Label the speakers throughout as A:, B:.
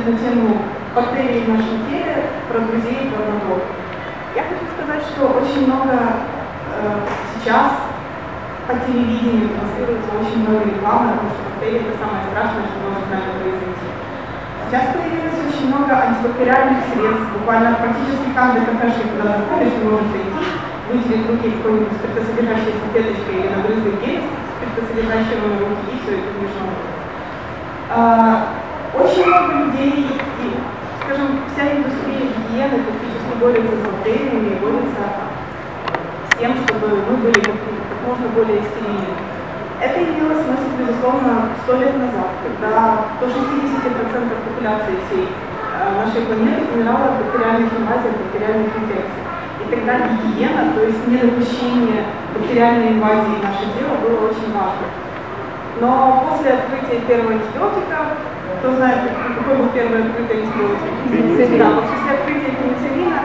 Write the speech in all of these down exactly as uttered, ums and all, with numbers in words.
A: на тему бактерий в нашем теле, про друзей и про врагов. Я хочу сказать, что очень много э, сейчас по телевидению транслируется очень много рекламы, потому что бактерии это самое страшное, что может с нами произойти. Сейчас появилось очень много антибактериальных средств, буквально практически каждый кафешник, куда заходишь, вы можете зайти, вытереть руки какой-нибудь спиртосодержащей салфеточкой или набрызгать гель спиртосодержащего на руки, и все это смешно. Очень много людей, и, скажем, вся индустрия гигиены фактически борется с бактериями, борется с тем, чтобы мы были как, как можно более стерильны. Это имело смысл, безусловно, сто лет назад, когда до шестидесяти процентов популяции всей нашей планеты умирала от бактериальных инвазий, от бактериальных инфекций. И тогда гигиена, то есть недопущение бактериальной инвазии в наше тело, было очень важно. Но после открытия первого антибиотика, кто знает, какой был первый открытый антибиотик? Пенициллин. Да, после открытия пенициллина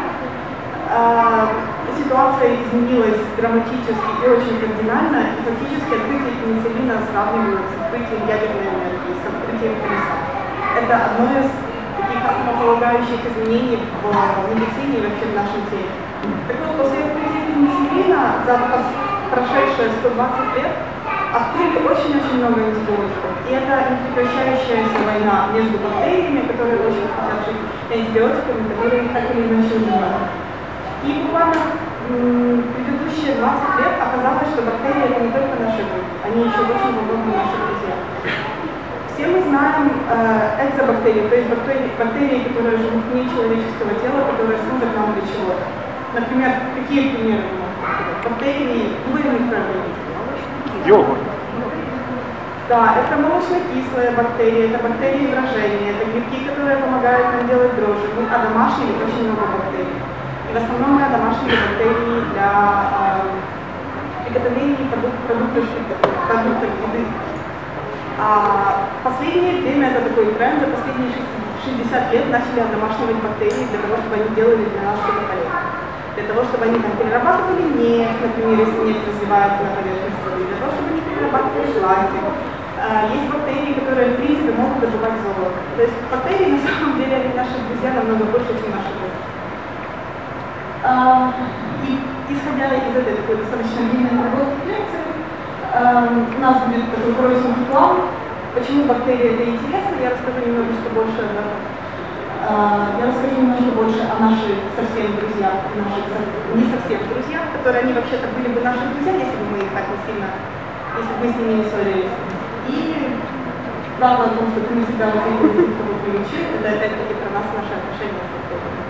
A: э, ситуация изменилась драматически и очень кардинально, и фактически открытие пенициллина сравнивают с открытием ядерной энергии, с открытием колеса. Это одно из таких основополагающих изменений в медицине и вообще в нашем теле. Так вот, после открытия пенициллина за прошедшие сто двадцать лет открыли очень-очень много антибиотиков. И это непрекращающаяся война между бактериями, которые очень хотят жить, и антибиотиками, которые так или иначе убивают. И буквально в предыдущие двадцать лет оказалось, что бактерии это не только наши друзья, они еще очень глубоко наши друзья. Все мы знаем э, экзобактерии, то есть бактерии, бактерии, которые живут вне человеческого тела, которые служат нам для чего-то. Например, какие примеры мы можем сказать? Бактерии, любые микроорганизмы.
B: Йогурт.
A: Да, это молочно-кислые бактерии, это бактерии брожения, это грибки, которые помогают нам делать дрожжи. Мы одомашнили очень много бактерий. И в основном мы одомашнили бактерии для э, приготовления продуктов, продуктов, продуктов еды. А в последнее время это такой тренд, за последние шестьдесят лет начали одомашнивать бактерии для того, чтобы они делали для нас что-то полезное. Для того, чтобы они там перерабатывали нефть, например, если нефть развивается на поверхности воды, для того, чтобы они перерабатывали пластик. Есть бактерии, которые, в принципе, могут добывать золото. То есть бактерии, на самом деле, они наши друзья намного больше, чем наши друзья. И исходя из этой такой достаточно длинной наработки лекции, у нас будет такой коротенький план, почему бактерии это интересно, я расскажу немножечко больше об этом. Я расскажу немножко больше о наших совсем друзьях, наших не совсем друзьях, которые они вообще-то были бы наши друзья, если бы мы их так не сильно, если бы мы с ними не ссорились. И правда о том, что ты на себя вот эту кого приучил, это опять-таки про нас, наши отношения с бактериями.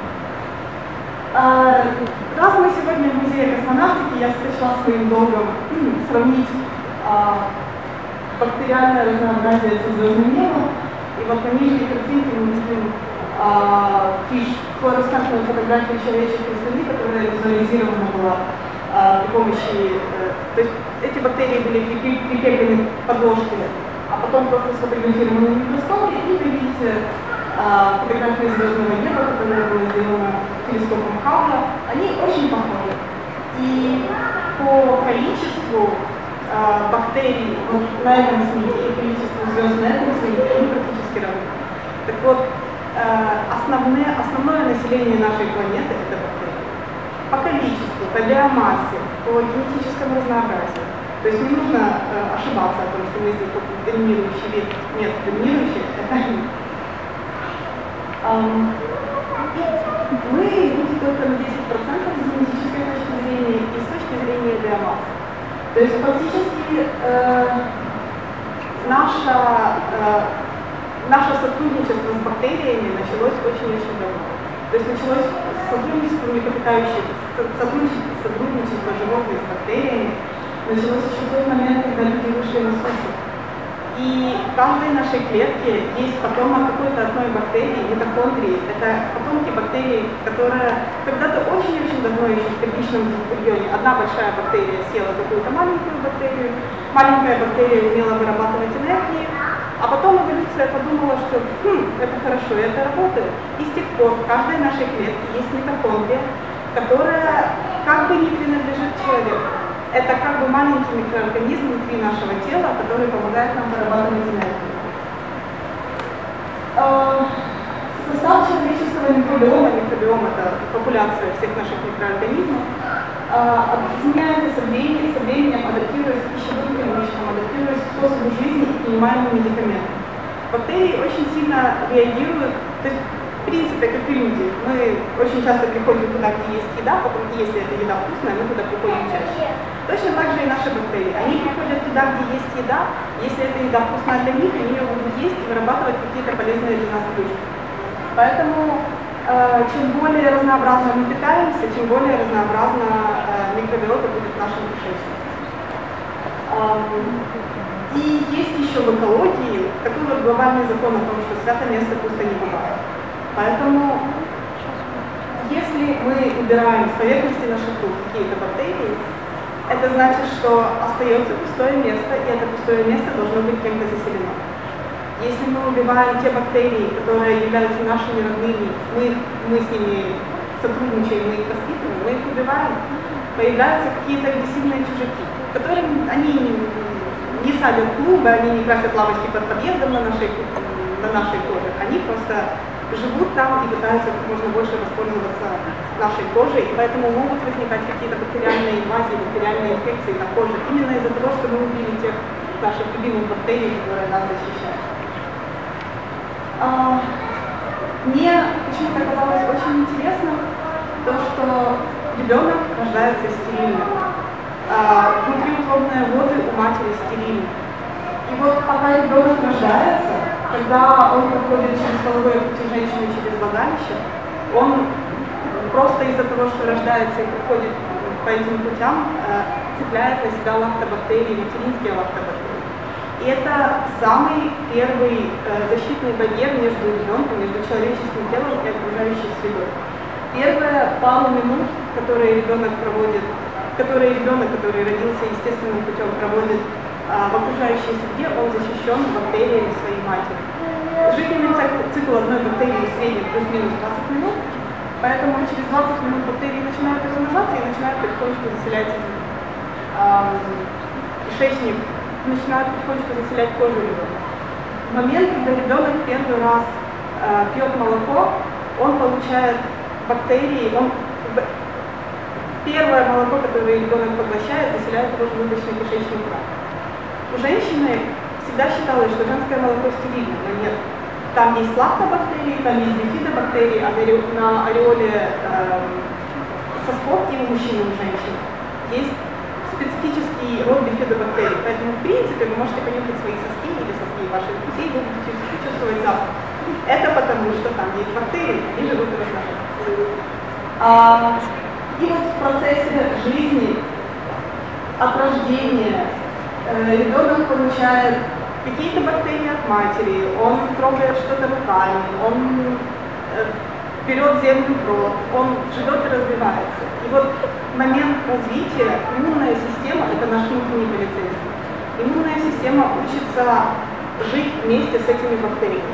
A: Раз мы сегодня в музее космонавтики, я сочла своим долгом сравнить а, бактериальное разнообразие со звездным небом, и вот на нижней картинке мы видим Uh, фиш, флуоресцентную фотографию человеческой слюны, которая визуализирована была uh, при помощи, uh, то есть эти бактерии были прикреплены к подложке, а потом просто сфотографированы в микроскопе, и вы видите uh, фотографию звездного неба, которая была сделана телескопом Хаббла. Они очень похожи. И по количеству uh, бактерий вот на этом снимке и количеству звезд на этом снимке они практически равны. Так вот, Основное, основное население нашей планеты – это бактерии. По количеству, по биомассе, по генетическому разнообразию. То есть не нужно э, ошибаться о том, что мы здесь доминирующий вид. Нет, доминирующий – это они. Um, мы люди только на десять процентов с генетической точки зрения и с точки зрения биомассы. То есть фактически э, наша э, Наше сотрудничество с бактериями началось очень-очень давно. То есть началось сотрудничество млекопитающих, сотрудничество, сотрудничество животных с бактериями, началось еще в тот момент, когда люди вышли на сушу. И в каждой нашей клетке есть потомок какой-то одной бактерии, митохондрии. Это потомки бактерий, которые когда-то очень-очень давно еще в первичном бульоне одна большая бактерия съела какую-то маленькую бактерию, маленькая бактерия умела вырабатывать энергию, а потом эволюция подумала, что хм, это хорошо, это работает. И с тех пор в каждой нашей клетке есть митохондрия, которая как бы не принадлежит человеку. Это как бы маленький микроорганизм внутри нашего тела, который помогает нам вырабатывать энергию. Состав человеческого микробиома, микробиом – это популяция всех наших микроорганизмов, изменяется со временем, со временем адаптируясь к пищевым привычкам, адаптируясь к способу жизни и принимаемым медикаментам. Бактерии очень сильно реагируют, то есть, в принципе, как и люди. Мы очень часто приходим туда, где есть еда, потом, если эта еда вкусная, мы туда приходим чаще. Точно так же и наши бактерии. Они приходят туда, где есть еда, если эта еда вкусная для них, они ее будут есть и вырабатывать какие-то полезные для нас привычки. Поэтому э, чем более разнообразно мы питаемся, чем более разнообразно э, микробиота будет в нашем кишечнике. Эм, и есть еще в экологии такой вот глобальный закон о том, что свято место пусто не бывает. Поэтому, если мы убираем с поверхности наших рук какие-то бактерии, это значит, что остается пустое место, и это пустое место должно быть кем-то заселено. Если мы убиваем те бактерии, которые являются нашими родными, мы, мы с ними сотрудничаем, мы их воспитываем, мы их убиваем, появляются какие-то агрессивные чужаки, которые они не, не садят клубы, они не красят лавочки под подъездом на нашей, на нашей коже, они просто живут там и пытаются как можно больше воспользоваться нашей кожей, и поэтому могут возникать какие-то бактериальные инвазии, бактериальные инфекции на коже, именно из-за того, что мы убили тех наших любимых бактерий, которые нас защищают. А, мне почему-то казалось очень интересным то, что ребенок рождается стерильным. А, внутриутробные воды у матери стерильны. И вот пока ребенок рождается, когда он проходит через половое пути женщины, через влагалище, он просто из-за того, что рождается и проходит по этим путям, цепляет на себя лактобактерии, материнские лактобактерии. И это самый первый защитный барьер между ребенком, между человеческим телом и окружающей средой. Первые пару минут, которые ребенок проводит, которые ребенок, который родился естественным путем, проводит в окружающей среде, он защищен бактериями своей матери. Жизненный цикл одной бактерии в среднем плюс-минус двадцать минут, поэтому через двадцать минут бактерии начинают размножаться и начинают потихонечку заселять э, кишечник, начинают потихонечку заселять кожу ребенка. В момент, когда ребенок первый раз э, пьет молоко, он получает бактерии, он, первое молоко, которое ребенок поглощает, заселяет его желудочно-кишечный тракт. У женщины всегда считалось, что женское молоко стерильно, но нет. Там есть лактобактерии, там есть бифидобактерии, а на ореоле э, сосков и у мужчин, и у женщин есть специфический род бифидобактерий. Поэтому, в принципе, вы можете понюхать свои соски или соски ваших друзей, вы будете чувствовать запах. Это потому, что там есть бактерии, они живут и размножаются. А, и вот в процессе жизни, от рождения, ребенок получает какие-то бактерии от матери, он трогает что-то руками, он берет землю в рот, он живет и развивается. И вот в момент развития иммунная система – это наш внутренний полицейский. Иммунная система учится жить вместе с этими бактериями.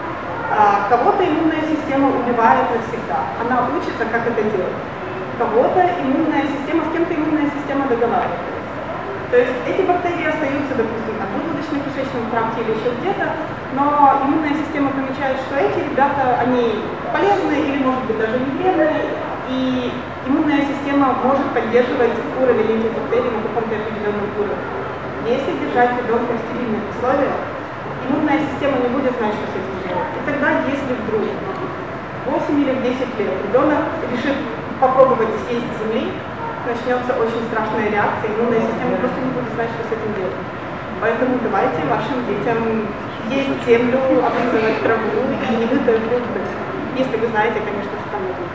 A: А кого-то иммунная система убивает навсегда, она учится, как это делать. Кого-то иммунная система, с кем-то иммунная система договаривается. То есть эти бактерии остаются, допустим, в желудочно-кишечном тракте или еще где-то, но иммунная система помечает, что эти ребята, они полезные или, может быть, даже не вредные, и иммунная система может поддерживать уровень этих бактерий на каком-то определенном уровне. Если держать ребенка в стерильных условиях, иммунная система не будет знать, что с этим делать. И тогда, если вдруг восемь или десять лет ребенок решит попробовать съесть земли, начнется очень страшная реакция, иммунная система просто не будет знать, что с этим делать. Поэтому давайте вашим детям есть землю, облизывать траву и немытые фрукты. Если вы знаете, конечно, что там это.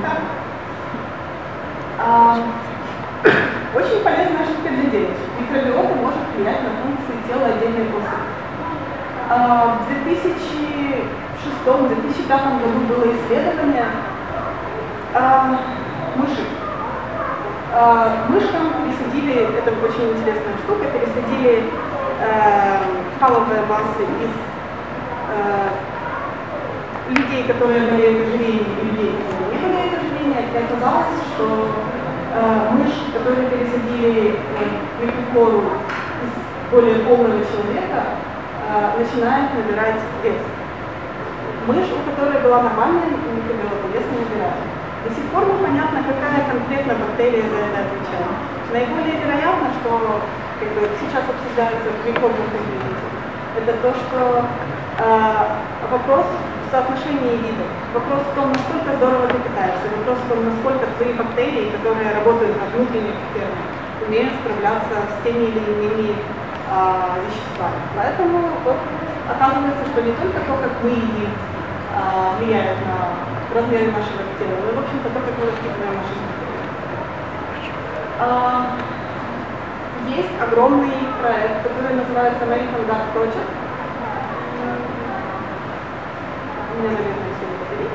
A: А, очень полезная штука для девочек. Микробиота может влиять на функции тела отдельной особи. А, в две тысячи шестом — две тысячи пятом году было исследование а, мышек. Мышкам пересадили, это очень интересная штука, пересадили э, каловые массы из э, людей, которые болеют ожирением, и людей, которые не болеют ожирением, и оказалось, что э, мышь, которую пересадили э, микрофлору из более полного человека, э, начинает набирать вес. Мышь, у которой была нормальная микробиота, вес не набирает. До сих пор непонятно, какая конкретно бактерия за это отвечает. Наиболее вероятно, что как бы, сейчас обсуждается в рекордном комьюнити, это то, что э, вопрос соотношения видов, вопрос в том, насколько здорово ты питаешься, вопрос в том, насколько твои бактерии, которые работают на внутренних фермах, умеют справляться с теми или иными э, веществами. Поэтому вот, оказывается, что не только то, как мы едим, э, влияет на размеры нашего тела, но, в общем-то, то, как мы воспитываем наши бактерии. Э, есть огромный проект, который называется American Gut Project. У меня, наверное, все не батареи.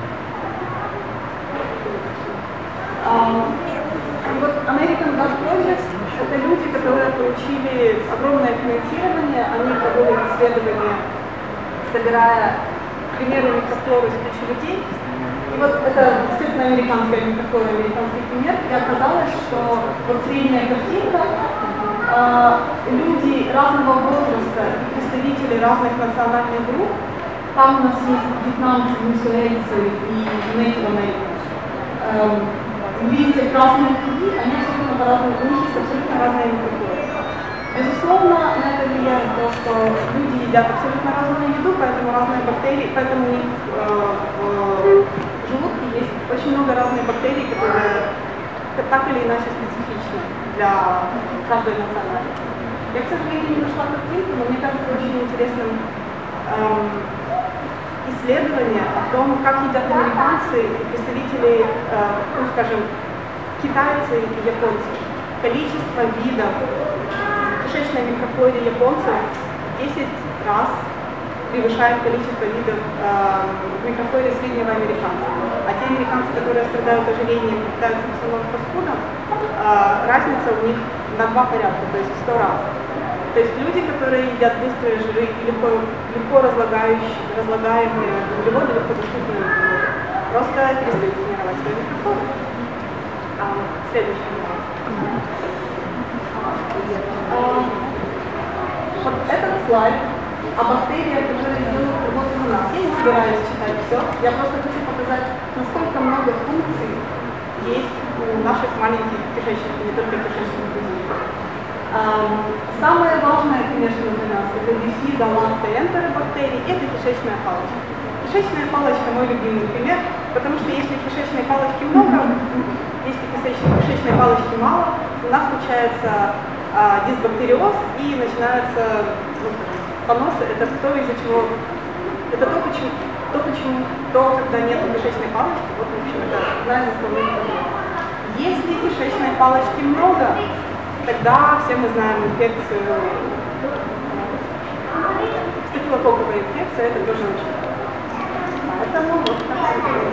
A: И вот American Gut Project — это люди, которые получили огромное финансирование, они проводят исследования, собирая примеры микрофлоры с кучей людей. И вот это, естественно, американская микрофлора, американский пример, и оказалось, что вот средняя картинка, э, люди разного возраста, представители разных национальных групп. Там у нас есть вьетнамцы, венесуэльцы и Native Americans. Эм, видите красные круги, они абсолютно по-разному, у них есть абсолютно разные микрофлоры. Безусловно, на это влияет то, что люди едят абсолютно разную еду, поэтому разные бактерии, поэтому у них э, в желудке есть очень много разных бактерий, которые так или иначе специфичны для каждой национальности. Я, к сожалению, не нашла картинку, но мне кажется очень интересным эм, исследование о том, как едят американцы и представители, э, ну, скажем, китайцы и японцы. Количество видов в кишечной микрофлоре японцев в десять раз превышает количество видов э, в микрофлоре среднего американца. А те американцы, которые страдают ожирением и питаются в основном фастфудом, э, разница у них на два порядка, то есть в сто раз. То есть люди, которые едят быстрые жиры и легко, легко разлагающие, разлагаемые углеводы, легко доступные углеводы, просто перестают тренировать свои микрофлоры. А, следующий вопрос. А, вот этот слайд о бактериях, которые делают работу у нас. Я не собираюсь читать все, я просто хочу показать, насколько много функций есть у наших маленьких кишечников, не только кишечных людей. Um, самое важное, конечно, для нас это бифида, лакто, энтеробактерии, это кишечная палочка. Кишечная палочка мой любимый пример, потому что если кишечной палочки много, если кишечной, кишечной палочки мало, у нас случается а, дисбактериоз и начинается ну, поносы. Это то, из-за чего, это то, почему, то, почему, то, когда нет кишечной палочки, вот, в общем, это одна из основных проблем. Если кишечной палочки много, тогда все мы знаем инфекцию, стафилококковая инфекция, это тоже очень важно. Поэтому вот так.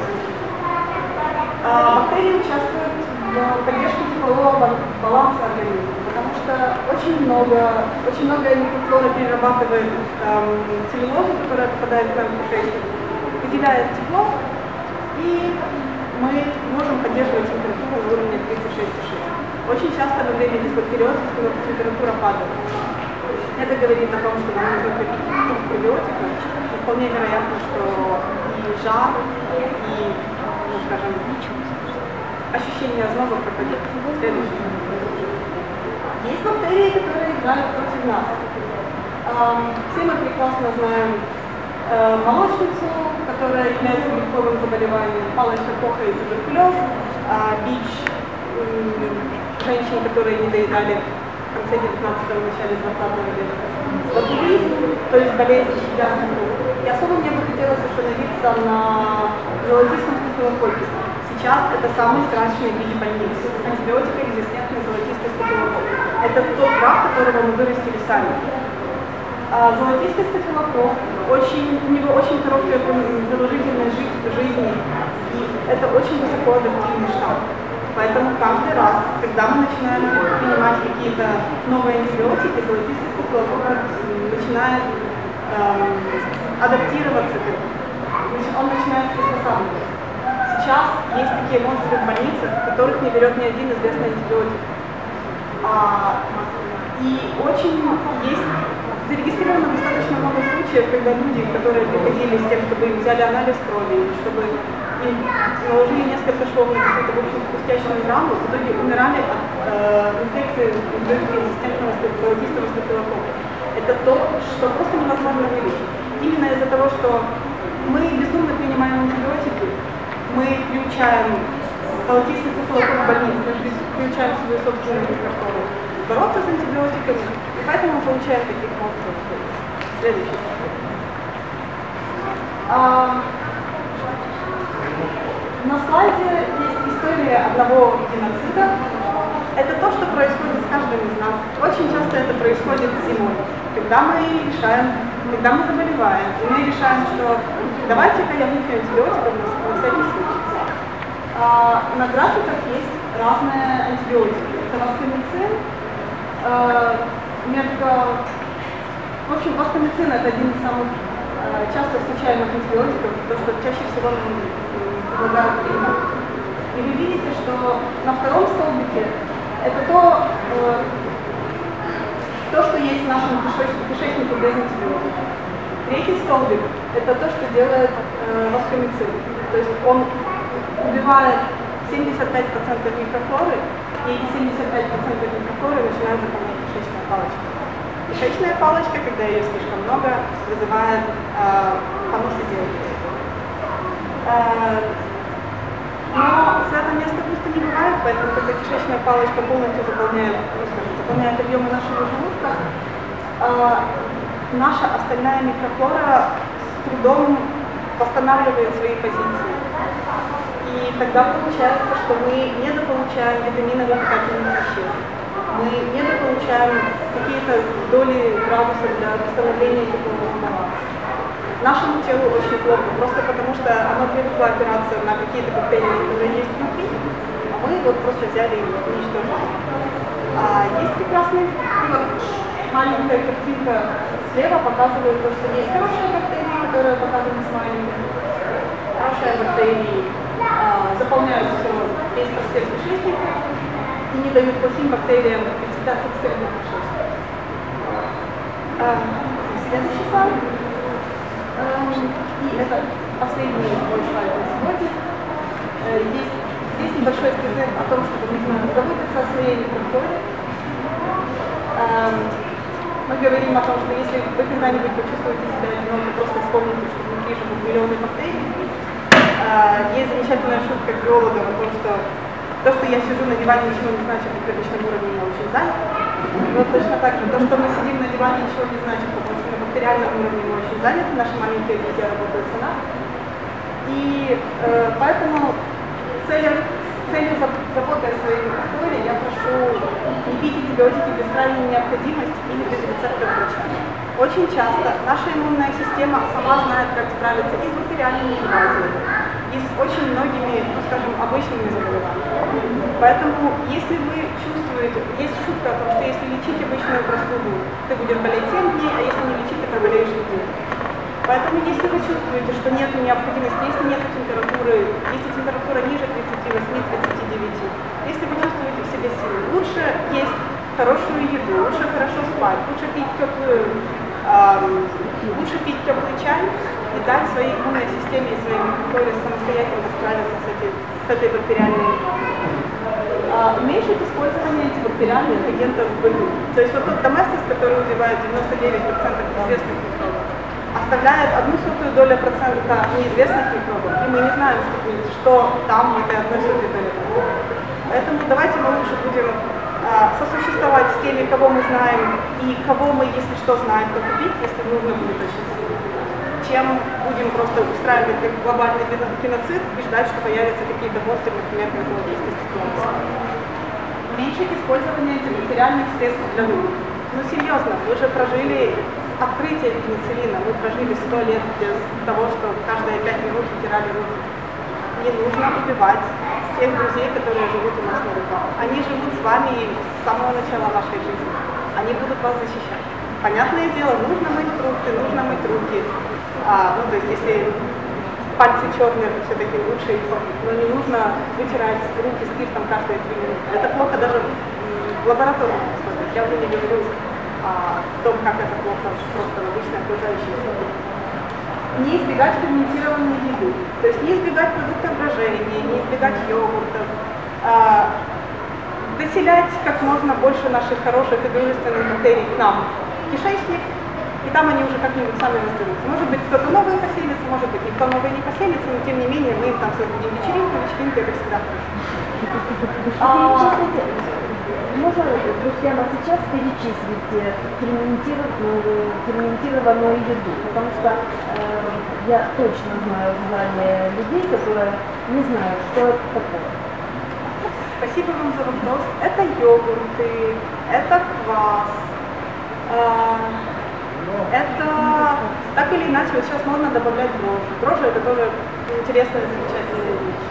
A: А, бактерии участвуют в поддержке теплового баланса организма, потому что очень много, очень много микрофлора перерабатывает эм, целлюлозу, которая попадает к нам в кишечник, выделяет тепло, и мы можем поддерживать температуру на уровне тридцать шесть и шесть. Очень часто во время дисбактериоза температура падает. Это говорит о том, что нам нужно пить пробиотиков. Вполне вероятно, что и жар, и, ну, скажем, ощущение озноба пропадет. Следующий. Есть бактерии, которые играют против нас. Все мы прекрасно знаем молочницу, которая является грибковым заболеванием, палочка Коха и туберкулез, БИЧ, женщин, которые не доедали в конце девятнадцатого, начале двадцатого века. Ботулизм, то есть болезнь щитовидной железы. И особо мне бы хотелось остановиться на золотистом стафилококке. Сейчас это самый страшный бич больницы. Антибиотикорезистентный золотистый стафилококк. Это тот рак, которого мы вырастили сами. А золотистый стафилококк, очень, у него очень короткая продолжительность жизни, и это очень высокоадаптивный штамм. Поэтому каждый раз, когда мы начинаем принимать какие-то новые антибиотики, золотистый стафилококк начинает эм, адаптироваться к этому. Он начинает приспосабливаться. Сейчас есть такие монстры в больницах, которых не берет ни один известный антибиотик. А И очень есть зарегистрировано достаточно много случаев, когда люди, которые приходили с тем, чтобы им взяли анализ крови, чтобы им наложили несколько швов на какую-то, в общем, пустячную раму, в итоге умирали от э, инфекции резистентного стафилококка стафилококка. Это то, что просто невозможно вылечить. Именно из-за того, что мы бездумно принимаем антибиотики, мы приучаем стафилококк в больнице, мы приучаем свою собственную микрофлору бороться с антибиотиками, и поэтому мы получаем таких монстров. Следующий. А, на слайде есть история одного геноцида. Это то, что происходит с каждым из нас. Очень часто это происходит зимой, когда мы решаем, когда мы заболеваем, и мы решаем, что давайте-ка я выпью антибиотиков на всякий случай. А, на графиках есть разные антибиотики. Это васкомицин, а, мерка... В общем, васкомицин это один из самых а, часто встречаемых антибиотиков, то, что чаще всего нам предлагают принимать. И вы видите, что на втором столбике это то, э, то, что есть в нашем кишечнике без антибиотиков. Третий столбик – это то, что делает э, васкомицин. То есть он убивает семьдесят пять процентов микрофлоры, и эти семьдесят пять процентов микрофлоры начинают заполнять кишечная палочка. Кишечная палочка, когда ее слишком много, вызывает э, понос и диабет. Но святое место пусто не бывает, поэтому когда кишечная палочка полностью заполняет, ну, скажем, заполняет объемы нашего желудка, э, наша остальная микрофлора с трудом восстанавливает свои позиции. И тогда получается, что мы недополучаем витаминовых питательных веществ, мы недополучаем какие-то доли градусов для восстановления теплового баланса. Нашему телу очень плохо, просто потому что оно привыкло опираться на какие-то бактерии, которые есть внутри, а мы вот просто взяли и уничтожили. А есть прекрасный, вот, маленькая картинка слева показывает то, что есть хорошие бактерии, которые показаны с маленькими. Хорошие бактерии а, заполняют все весь простор кишечника и не дают плохим бактериям председаться в кишечнике. Следующий слайд. И это последний мой слайд на сегодня. Есть здесь небольшой призыв о том, что нужно заботиться о своей микрофлоре. Мы говорим о том, что если вы когда-нибудь почувствуете себя одиноко, просто вспомните, что внутри живут миллионы бактерий. Есть замечательная шутка биолога о том, что то, что я сижу на диване, ничего не значит, на клеточном уровне я очень занят. Вот точно так же, то, что мы сидим на диване, ничего не значит, потому что на бактериальном уровне мы очень заняты, наши маленькие друзья работают за нас. И э, поэтому целью, целью заботы о своей микрофлоре я прошу не пить антибиотики без крайней необходимости или без рецепта врача. Очень часто наша иммунная система сама знает, как справиться и с бактериальными инвазиями, и с очень многими, ну, скажем, обычными заболеваниями. Поэтому, если вы чувствуете, есть шутка о том, что если лечить обычную простуду, ты будешь болеть семь дней, а если не лечить, ты проболеешь неделю. Поэтому, если вы чувствуете, что нет необходимости, если нет температуры, если температура ниже тридцати восьми — тридцати девяти, если вы чувствуете в себе силы, лучше есть хорошую еду, лучше хорошо спать, лучше пить теплую, эм, лучше пить теплый чай и дать своей иммунной системе и своей микрофлоре самостоятельно справиться с, этой, с этой бактериальной. А, уменьшить использование антибактериальных агентов в быту. То есть вот тот доместос, который убивает девяносто девять процентов известных микробов, оставляет одну сотую долю процента неизвестных микробов, и мы не знаем, что там в этой одной сотой доли процента. Поэтому давайте мы лучше будем а, сосуществовать с теми, кого мы знаем, и кого мы, если что, знаем, то купить, если нужно будет очень сильно, чем будем просто устраивать как глобальный геноцид и ждать, что появятся какие-то монстры, например, как золотистый. Уменьшить использование антибактериальных средств для рук. Ну серьезно, вы же прожили открытие пенициллина, мы прожили сто лет без того, что каждые пять минут вытирали руки. Не нужно убивать тех друзей, которые живут у нас на руках. Они живут с вами с самого начала вашей жизни. Они будут вас защищать. Понятное дело, нужно мыть фрукты, нужно мыть руки. А, ну, то есть, если пальцы черные, то все-таки лучше их помыть. Но не нужно вытирать руки спиртом каждые три минуты. Это плохо даже в лабораторных условиях. Я уже не говорю о том, как это плохо просто в обычной окружающей среде. Не избегать ферментированной еды, то есть не избегать продуктов брожения, не избегать йогуртов, а, доселять как можно больше наших хороших и дружественных бактерий к нам в кишечник, и там они уже как-нибудь сами разберутся. Может быть, кто-то новый поселится, может быть, никто новый не поселится, но тем не менее мы им там создадим вечеринку, вечеринка это всегда хорошо.
B: Можно, прямо сейчас перечислить ферментированную, ферментированную еду, потому что э, я точно знаю в зале людей, которые не знают, что это такое.
A: Спасибо вам за вопрос. Это йогурты, это квас, э, это так или иначе, вот сейчас можно добавлять дрожжи. Дрожжи это тоже интересная, замечательная вещь.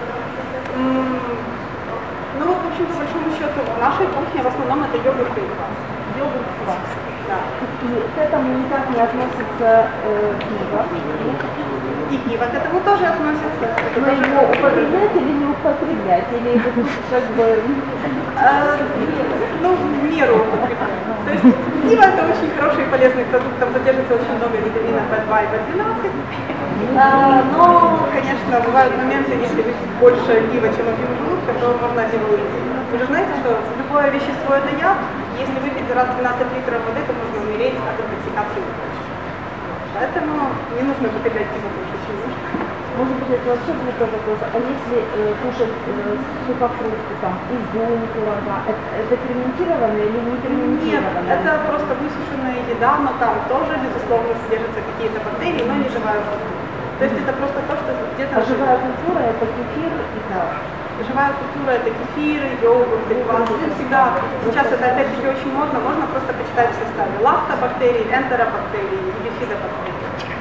A: Ну вот, в общем, по большому счету, в нашей кухне в основном это йогурт и квас.
B: Йогурт и квас.
A: Да.
B: И к этому никак не относится э, пиво.
A: И пиво к этому тоже относится. Это
B: Но
A: тоже
B: его употреблять или не употреблять? Или это как бы...
A: Э, ну, в меру употреблять. То есть пиво это очень хороший и полезный продукт, там содержится очень много витаминов бэ два и бэ двенадцать. А, но, конечно, бывают моменты, если выпить больше пива, чем объем желудка, то можно от него умереть. Вы же знаете, что любое вещество это яд, если выпить за раз двенадцать литров воды, то можно умереть от интоксикации. Поэтому не нужно употреблять пиво больше, чем нужно.
B: Может быть, это вообще глупый вопрос. А если э, кушать э, сухофрукты, там, изюм, курага, это, это ферментированное или не ферментированное?
A: Нет, это просто высушенная еда, но там тоже, безусловно, содержатся какие-то бактерии, но не живая культура. То есть это просто то, что где-то...
B: А живая культура – это кефир и квас.
A: Живая культура – это кефир, йогурт, квас. Ну, всегда, сейчас это опять-таки очень модно, можно просто почитать в составе. Лактобактерии, энтеробактерии, бифидобактерии.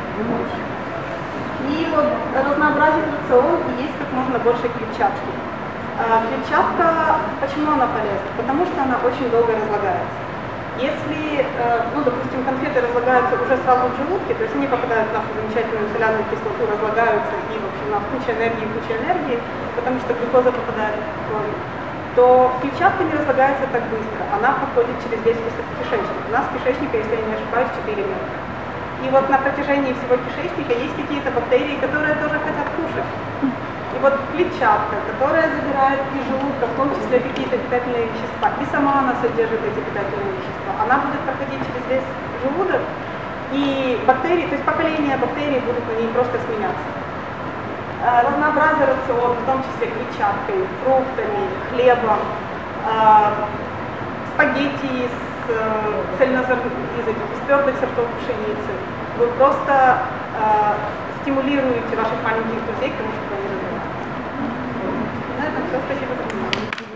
A: И вот разнообразить рацион и есть как можно больше клетчатки. А клетчатка, почему она полезна? Потому что она очень долго разлагается. Если, ну, допустим, конфеты разлагаются уже сразу в желудке, то есть они попадают в нашу замечательную соляную кислоту, разлагаются и, в общем, на куча энергии, куча энергии, потому что глюкоза попадает в кровь, то клетчатка не разлагается так быстро. Она проходит через весь кишечник. У нас кишечника, если я не ошибаюсь, четыре метра. И вот на протяжении всего кишечника есть какие-то бактерии, которые тоже хотят кушать. И вот клетчатка, которая забирает из желудка, в том числе какие-то питательные вещества, и сама она содержит эти питательные вещества, она будет проходить через весь желудок, и бактерии, то есть поколения бактерий будут на ней просто сменяться. Разнообразие рациона, в том числе клетчаткой, фруктами, хлебом, спагетти с цельнозерновых, из этих из твердых сортов пшеницы. Вы просто э, стимулируете ваших маленьких друзей к тому, чтобы они развивались. На этом все. Спасибо за внимание.